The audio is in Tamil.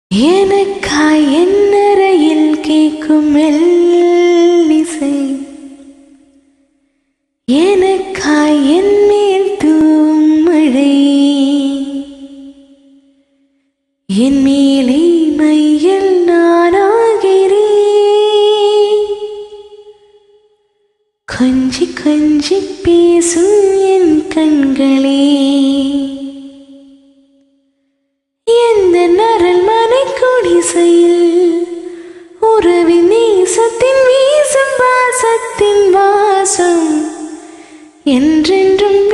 எனக்காய் என்னறையில் கேட்கும் மெல்லிசை, எனக்காய் என் மேல் தூவும் மழை, என் மேலே மையில் நானாகிறேன். கொஞ்சி கொஞ்சி பேசும் என் கண்களே, எந்த அரண்மனை குடிசையில் உறவின் நேசத்தின் வீசும் வாசத்தின் வாசம் என்றென்றும்